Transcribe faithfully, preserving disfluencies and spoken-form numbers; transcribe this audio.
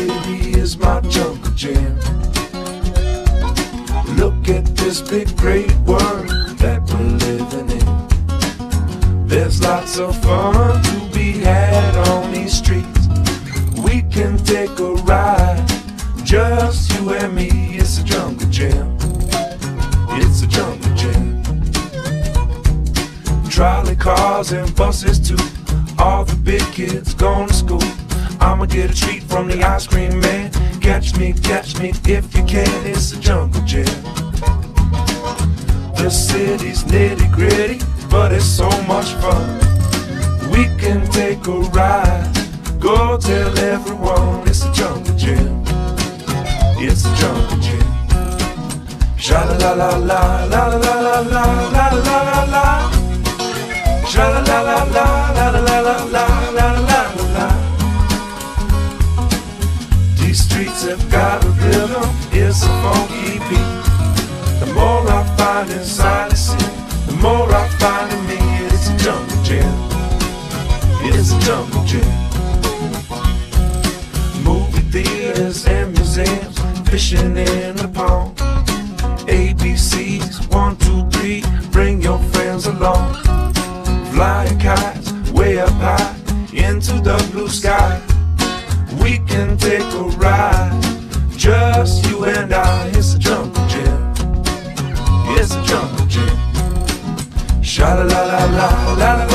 city is my jungle gym. Look at this big great world that we're living in. There's lots of fun to be had on these streets. We can take a ride, just you and me. It's a jungle gym. It's a jungle gym. Trolley cars and buses too. All the big kids going to school. I'ma get a treat from the ice cream man. Catch me, catch me if you can. It's a jungle gym. The city's nitty gritty, but it's so much fun. We can take a ride, go tell everyone. It's a jungle gym. It's a jungle gym. Sha la la la la la la la la la la la la. Sha la la la la la la la la la la la. These streets have got a rhythm, it's a funky beat. The more I find inside the city, the more I find in me. It's a jungle gym. It's a jungle gym. Movie theaters and museums, fishing in the pond. A B Cs, one, two, three, bring your friends along. Flying kites way up high into the blue sky. We can take a ride, just you and I. It's a jungle gym. It's a jungle gym. Sha la la la la la la.